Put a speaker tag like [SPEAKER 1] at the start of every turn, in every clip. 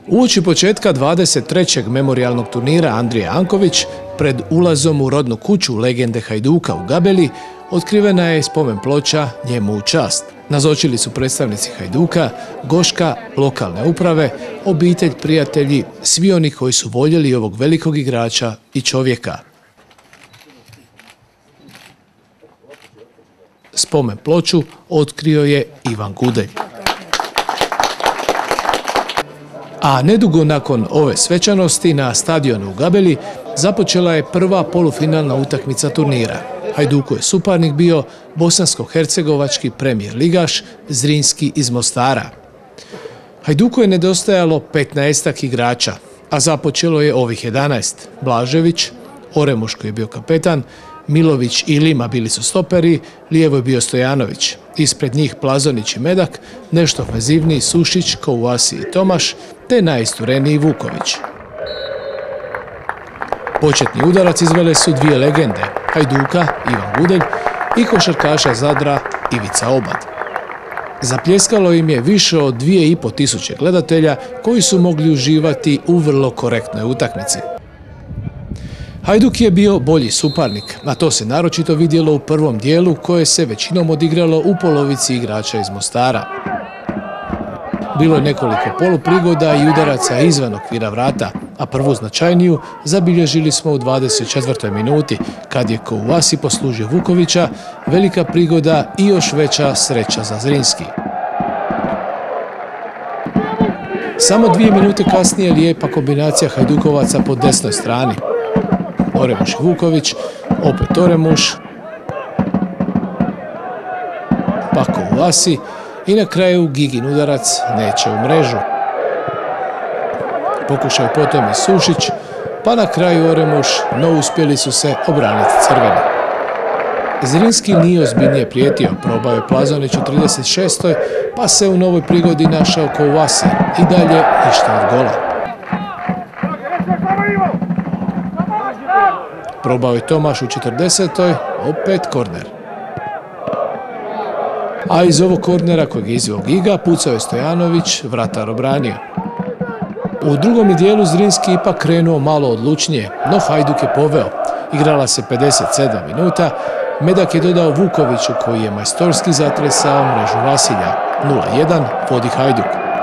[SPEAKER 1] Uoči početka 23. memorijalnog turnira Andrija Anković, pred ulazom u rodnu kuću legende Hajduka u Gabeli, otkrivena je spomen ploča njemu u čast. Nazočili su predstavnici Hajduka, Goška, lokalne uprave, obitelj, prijatelji, svi oni koji su voljeli ovog velikog igrača i čovjeka. Spomen ploču otkrio je Ivan Gudelj. A nedugo nakon ove svečanosti na stadionu u Gabeli započela je prva polufinalna utakmica turnira. Hajduku je suparnik bio bosansko-hercegovački premijer ligaš Zrinski iz Mostara. Hajduku je nedostajalo 15 igrača, a započelo je ovih 11. Blažević, Oremuš koji je bio kapetan, Milović i Lima bili su stoperi, lijevo je bio Stojanović. Ispred njih Plazonić i Medak, nešto ofenzivniji Sušić, Kouvasi i Tomaš, te najistureniji Vuković. Početni udarac izvele su dvije legende, Hajduka, Ivan Gudelj, i košarkaša Zadra, Ivica Obad. Zapljeskalo im je više od 2500 gledatelja koji su mogli uživati u vrlo korektnoj utakmici. Hajduk je bio bolji suparnik, a to se naročito vidjelo u prvom dijelu koje se većinom odigralo u polovici igrača iz Mostara. Bilo je nekoliko poluprigoda i udaraca izvan okvira vrata, a prvu značajniju zabilježili smo u 24. minuti, kad je Kouvasi poslužio Vukovića, velika prigoda i još veća sreća za Zrinski. Samo 2 minute kasnije lijepa kombinacija Hajdukovaca po desnoj strani. Oremuš i Vuković, opet Oremuš, pa Kouvasi i na kraju Gigin udarac neće u mrežu. Pokušao potom i Sušić, pa na kraju Oremuš, no uspjeli su se obraniti crveni. Zrinski nije ozbiljnije prijetio, probao je Plazonić u 36. pa se u novoj prigodi našao Kouvasi i dalje ništa od gola. Probao je Tomaš u 40. opet korner. A iz ovog kornera kojeg je izveo Giga pucao je Stojanović, vratar obranio. U drugom dijelu Zrinski ipak krenuo malo odlučnije, no Hajduk je poveo. Igrala se 57 minuta, Medak je dodao Vukoviću koji je majstorski zatresao mrežu Vasilja. 0:1 vodi Hajduk.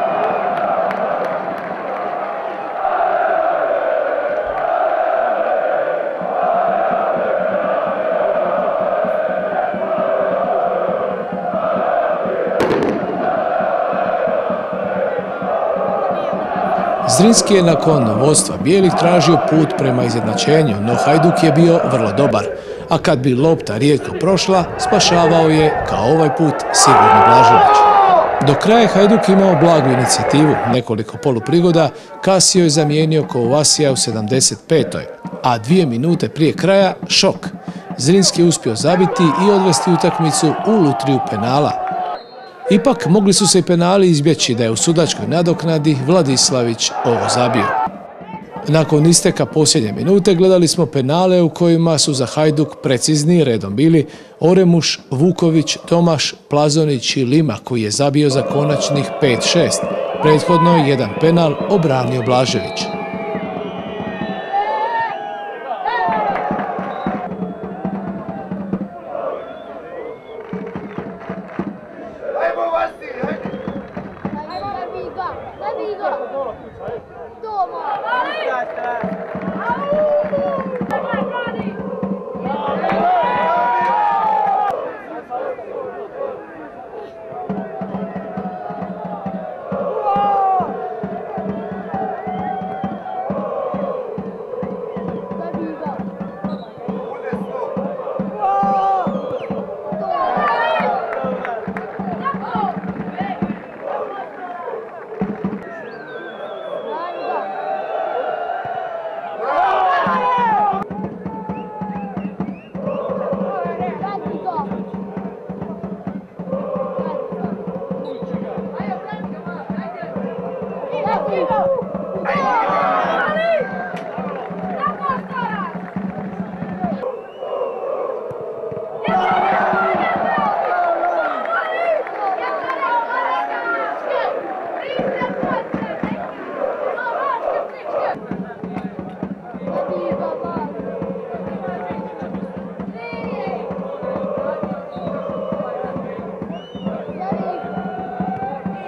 [SPEAKER 1] Zrinski je nakon vodstva bijelih tražio put prema izjednačenju, no Hajduk je bio vrlo dobar, a kad bi lopta rijetko prošla, spašavao je, kao ovaj put, sigurno Blažević. Do kraja je Hajduk imao blagu inicijativu, nekoliko poluprigoda, kasnije je zamijenio Kouvasija u 75. A 2 minute prije kraja šok. Zrinski je uspio zabiti i odvesti utakmicu u lutriju penala. Ipak mogli su se i penali izbjeći da je u sudačkoj nadoknadi Vladislavić ovo zabio. Nakon isteka posljednje minute gledali smo penale u kojima su za Hajduk precizni redom bili Oremuš, Vuković, Tomaš, Plazonić i Lima koji je zabio za konačnih 5-6. Prethodno je jedan penal obranio Blažević.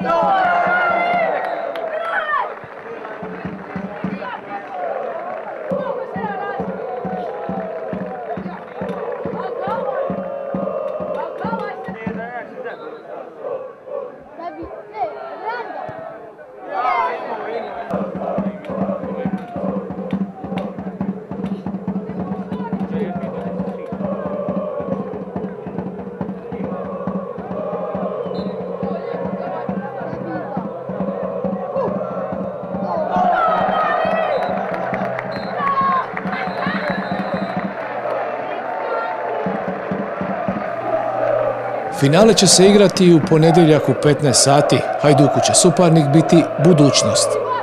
[SPEAKER 1] Finale će se igrati u ponedjeljak u 15 sati. Hajduku će suparnik biti Budućnost.